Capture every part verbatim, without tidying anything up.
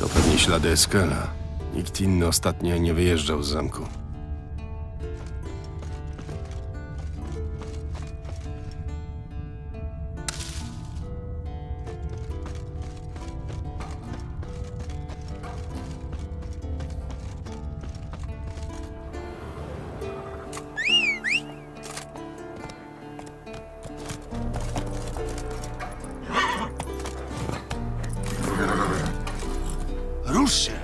To pewnie ślady Eskela. Nikt inny ostatnio nie wyjeżdżał z zamku. Rusz się!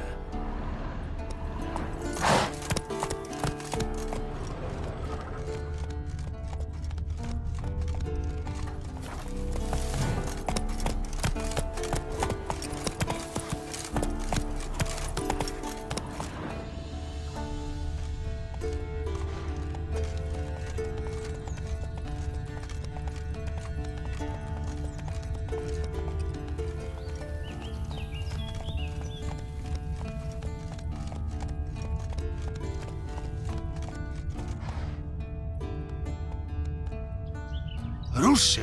Rusz się!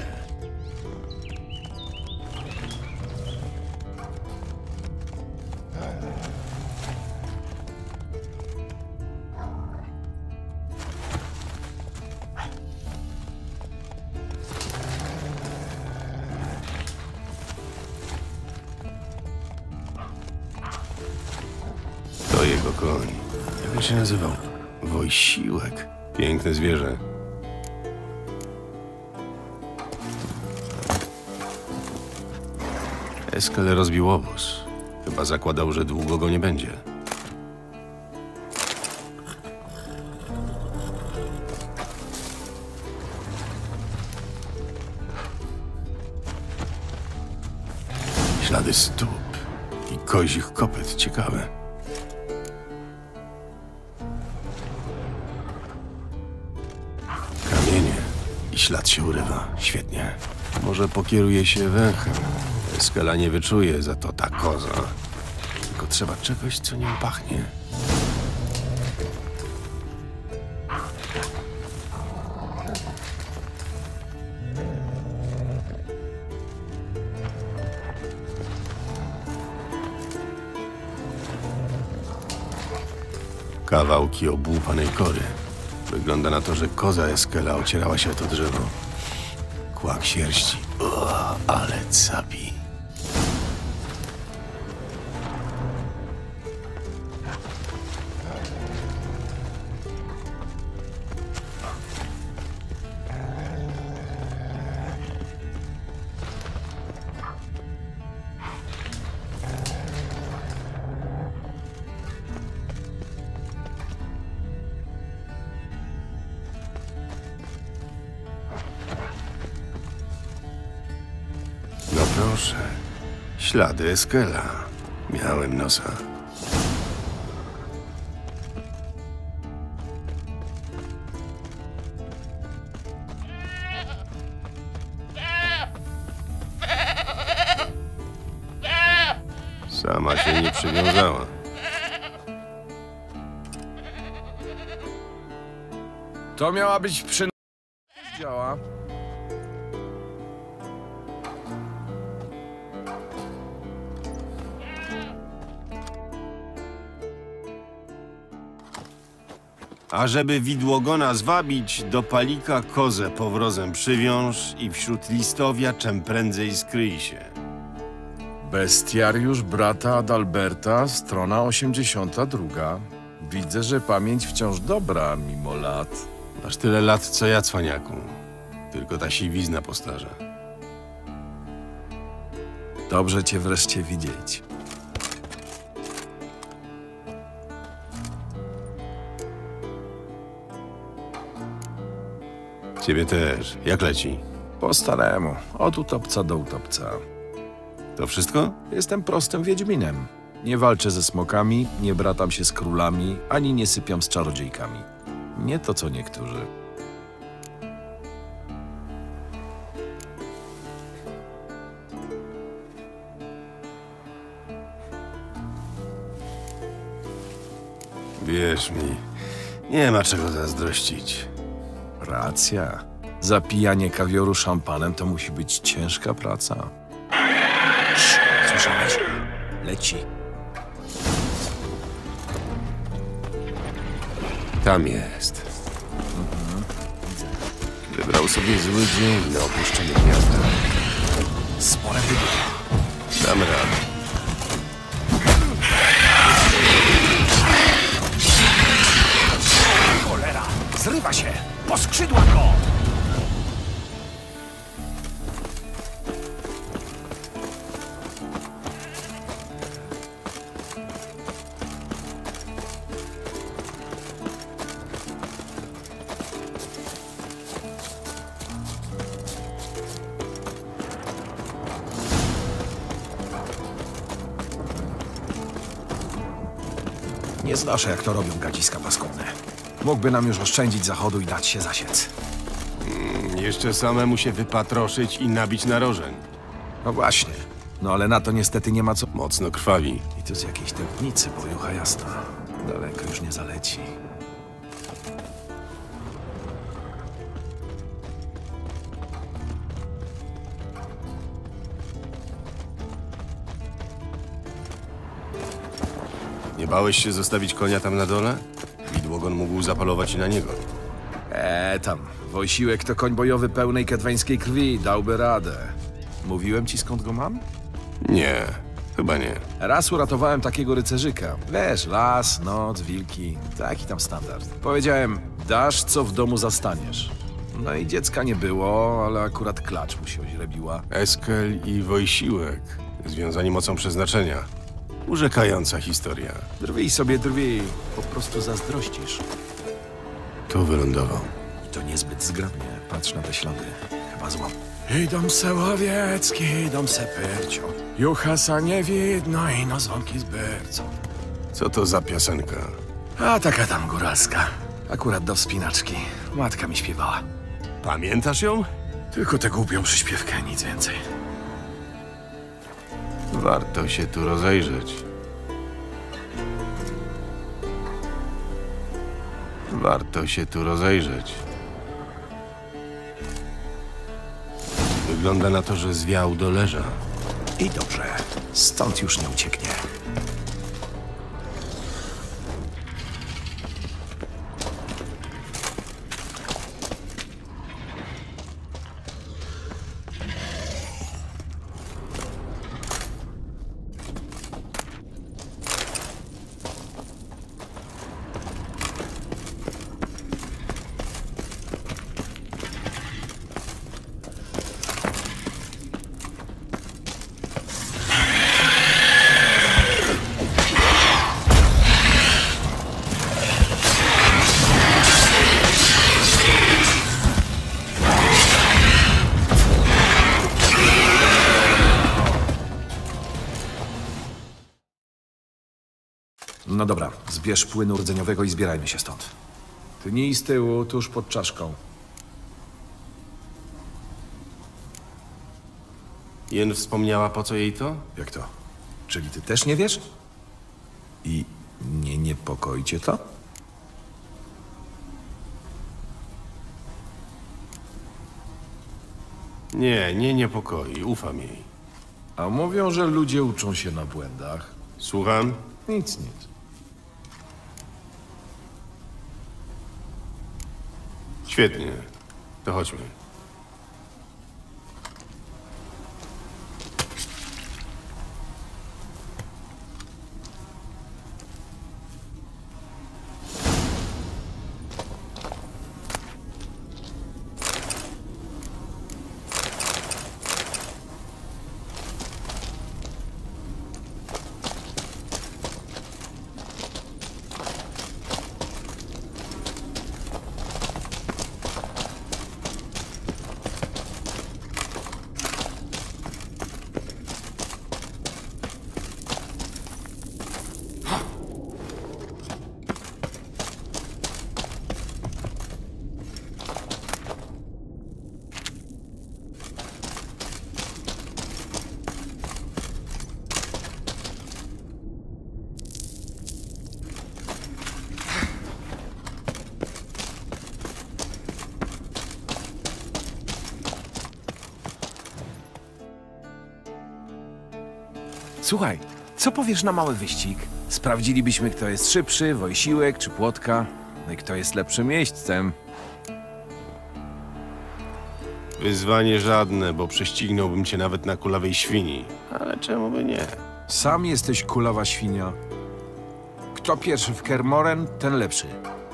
To jego koń. Jak on się nazywał? Wojsiłek. Piękne zwierzę. Eskel rozbił obóz. Chyba zakładał, że długo go nie będzie. Ślady stóp i kozich kopyt. Ciekawe. Kamienie i ślad się urywa. Świetnie. Może pokieruje się węchem. Eskela nie wyczuje, za to ta koza. Tylko trzeba czegoś, co nią pachnie. Kawałki obłupanej kory. Wygląda na to, że koza Eskela ocierała się o to drzewo. Kłak sierści. O, ale capi. No proszę, ślady Eskela. Miałem nosa. Sama się nie przywiązała. To miała być przy... działa. A żeby widłogona zwabić, do palika kozę powrozem przywiąż i wśród listowia czem prędzej skryj się. Bestiariusz brata Adalberta, strona osiemdziesiąta druga. Widzę, że pamięć wciąż dobra, mimo lat. Masz tyle lat, co ja, cwaniaku. Tylko ta siwizna postarza. Dobrze cię wreszcie widzieć. Ciebie też. Jak leci? Po staremu, od utopca do utopca. To wszystko? Jestem prostym wiedźminem. Nie walczę ze smokami, nie bratam się z królami, ani nie sypiam z czarodziejkami. Nie to, co niektórzy. Wierz mi, nie ma czego zazdrościć. Racja. Zapijanie kawioru szampanem to musi być ciężka praca. Cii, słyszałeś? Leci. Tam jest. Wybrał sobie zły dzień na opuszczenie gniazda. Spore wybuchy. Dam radę. Cholera! Zrywa się! Po skrzydłach go! Nie znoszę, jak to robią gadziska paskudne. Mógłby nam już oszczędzić zachodu i dać się zasiec. Jeszcze samemu się wypatroszyć i nabić narożeń. No właśnie. No ale na to niestety nie ma co... Mocno krwawi. I to z jakiejś tętnicy, bo jucha jasna. Daleko już nie zaleci. Nie bałeś się zostawić konia tam na dole? Widłogon mógł zapalować i na niego. Eee, tam. Wojsiłek to koń bojowy pełnej kedweńskiej krwi. Dałby radę. Mówiłem ci, skąd go mam? Nie, chyba nie. Raz uratowałem takiego rycerzyka. Wiesz, las, noc, wilki. Taki tam standard. Powiedziałem, dasz, co w domu zastaniesz. No i dziecka nie było, ale akurat klacz mu się oźrebiła. Eskel i Wojsiłek, związani mocą przeznaczenia. Urzekająca historia. Drwij sobie, drwij. Po prostu zazdrościsz. Tu wylądował. I to niezbyt zgrabnie. Patrz na te ślady. Chyba złam. Idą se łowiecki, idą se pyrcio. Juchasa nie widno i no dzwonki z byrcą. Co to za piosenka? A taka tam góralska. Akurat do wspinaczki. Matka mi śpiewała. Pamiętasz ją? Tylko tę głupią przyśpiewkę, nic więcej. Warto się tu rozejrzeć. Warto się tu rozejrzeć. Wygląda na to, że zwiał do leża. I dobrze. Stąd już nie ucieknie. No dobra, zbierz płynu rdzeniowego i zbierajmy się stąd. Tnij z tyłu, tuż pod czaszką. Jen wspomniała, po co jej to? Jak to? Czyli ty też nie wiesz? I nie niepokoi cię to? Nie, nie niepokoi. Ufam jej. A mówią, że ludzie uczą się na błędach. Słucham? Nic, nic. Świetnie. To chodźmy. Słuchaj, co powiesz na mały wyścig? Sprawdzilibyśmy, kto jest szybszy, Wojsiłek czy Płotka. No i kto jest lepszym miejscem? Wyzwanie żadne, bo prześcignąłbym cię nawet na kulawej świni. Ale czemu by nie? Sam jesteś kulawa świnia. Kto pierwszy w Kermoren, ten lepszy.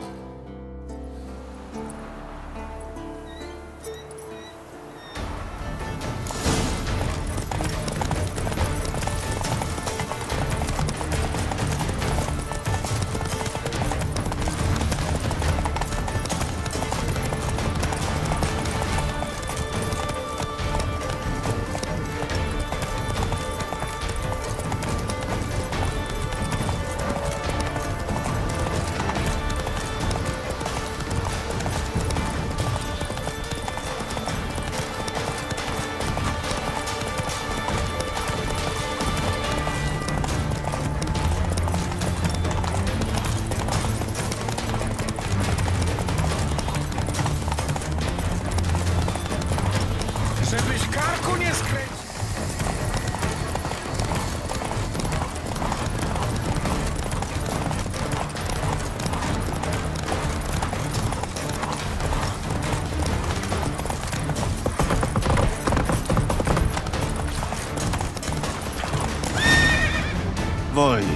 Żebyś karku nie skręcił! Wolniej.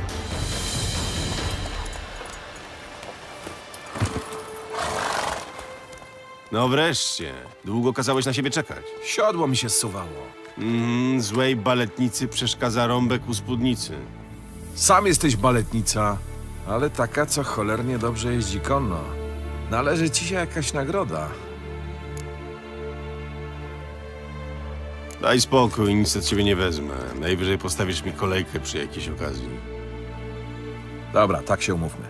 No wreszcie. Długo kazałeś na siebie czekać. Siodło mi się zsuwało. Mm, złej baletnicy przeszkadza rąbek u spódnicy. Sam jesteś baletnica, ale taka, co cholernie dobrze jeździ konno. Należy ci się jakaś nagroda. Daj spokój, nic od ciebie nie wezmę. Najwyżej postawisz mi kolejkę przy jakiejś okazji. Dobra, tak się umówmy.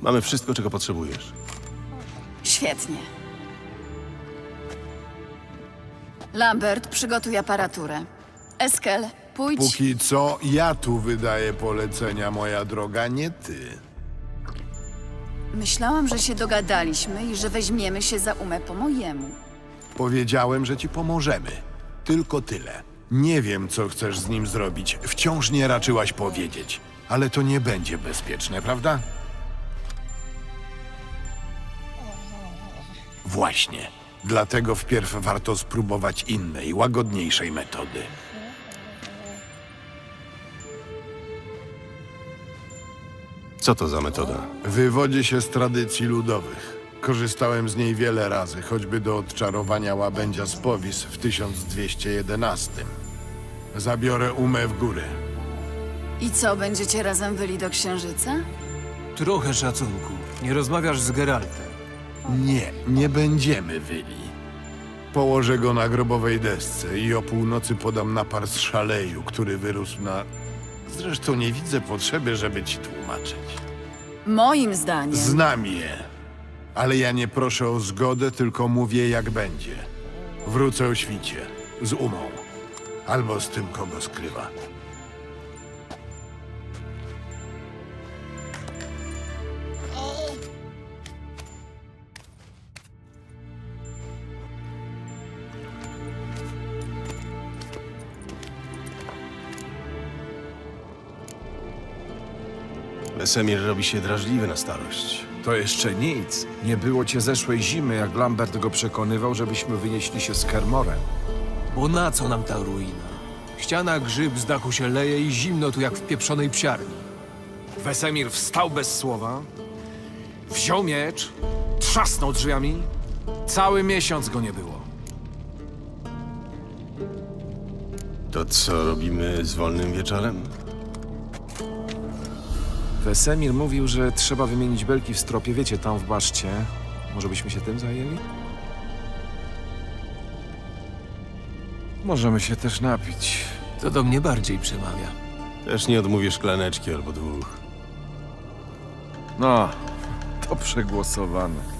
Mamy wszystko, czego potrzebujesz. Świetnie. Lambert, przygotuj aparaturę. Eskel, pójdź... Póki co ja tu wydaję polecenia, moja droga, nie ty. Myślałam, że się dogadaliśmy i że weźmiemy się za umę po mojemu. Powiedziałem, że ci pomożemy. Tylko tyle. Nie wiem, co chcesz z nim zrobić. Wciąż nie raczyłaś powiedzieć. Ale to nie będzie bezpieczne, prawda? Właśnie. Dlatego wpierw warto spróbować innej, łagodniejszej metody. Co to za metoda? Wywodzę się z tradycji ludowych. Korzystałem z niej wiele razy, choćby do odczarowania łabędzia z Powis w tysiąc dwieście jedenastym. Zabiorę umę w górę. I co, będziecie razem wyli do księżyca? Trochę szacunku. Nie rozmawiasz z Geraltem. Nie, nie będziemy wyli. Położę go na grobowej desce i o północy podam napar z szaleju, który wyrósł na... Zresztą nie widzę potrzeby, żeby ci tłumaczyć. Moim zdaniem... Znam je. Ale ja nie proszę o zgodę, tylko mówię, jak będzie. Wrócę o świcie. Z umą. Albo z tym, kogo skrywa. Wesemir robi się drażliwy na starość. To jeszcze nic. Nie było cię zeszłej zimy, jak Lambert go przekonywał, żebyśmy wynieśli się z Kermorem. Bo na co nam ta ruina? Ściana grzyb z dachu się leje i zimno tu jak w pieprzonej psiarni. Wesemir wstał bez słowa, wziął miecz, trzasnął drzwiami. Cały miesiąc go nie było. To co robimy z wolnym wieczorem? Wesemir mówił, że trzeba wymienić belki w stropie, wiecie, tam w baszcie. Może byśmy się tym zajęli? Możemy się też napić. To do mnie bardziej przemawia. Też nie odmówię szklaneczki albo dwóch. No, to przegłosowane.